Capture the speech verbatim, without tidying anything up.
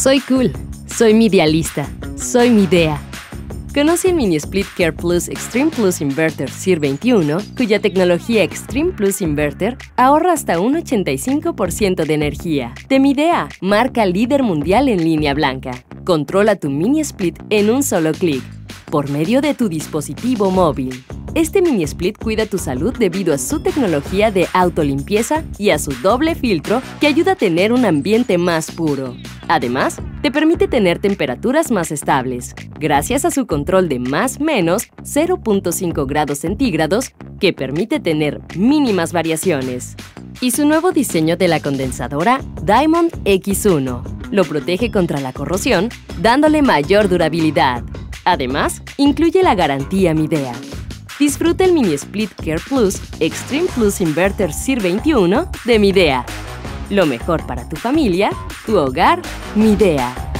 Soy cool, soy Midealista, soy Midea. Conoce el Mini Split Care Plus Extreme Plus Inverter C I R veintiuno, cuya tecnología Extreme Plus Inverter ahorra hasta un ochenta y cinco por ciento de energía. De Midea, marca líder mundial en línea blanca. Controla tu Mini Split en un solo clic, por medio de tu dispositivo móvil. Este Mini Split cuida tu salud debido a su tecnología de autolimpieza y a su doble filtro que ayuda a tener un ambiente más puro. Además, te permite tener temperaturas más estables, gracias a su control de más-menos cero punto cinco grados centígrados, que permite tener mínimas variaciones. Y su nuevo diseño de la condensadora Diamond X uno lo protege contra la corrosión, dándole mayor durabilidad. Además, incluye la garantía Midea. Disfruta el Mini Split Care Plus Extreme Plus Inverter C I R veintiuno de Midea. Lo mejor para tu familia, tu hogar, Midea.